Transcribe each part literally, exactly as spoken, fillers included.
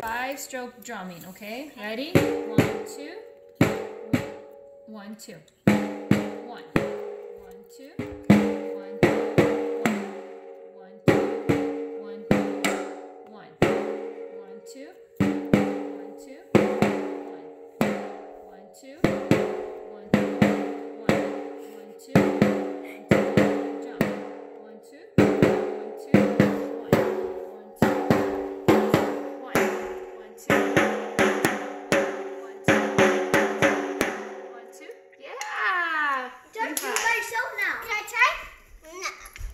five stroke drumming, okay? Ready? One, two. One, two. One. One, two. One, two. One, two. One, one. One, two. One, two. One. One, two. One, one, one, two. Jump. One, two. One, two. One. One, two. One. One, two. One, two. One, two. Yeah. Don't do it by yourself now. Can I try? No.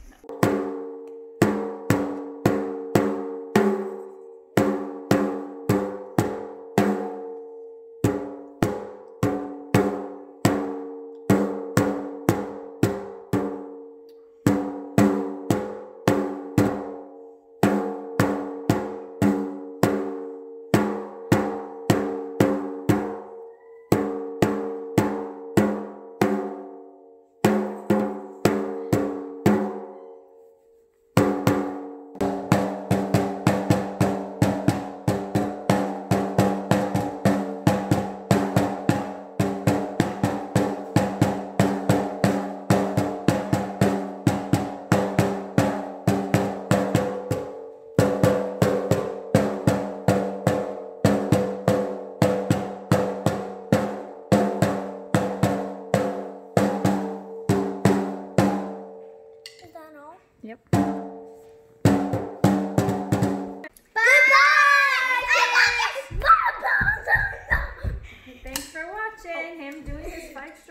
Yep. Thanks for watching him doing his five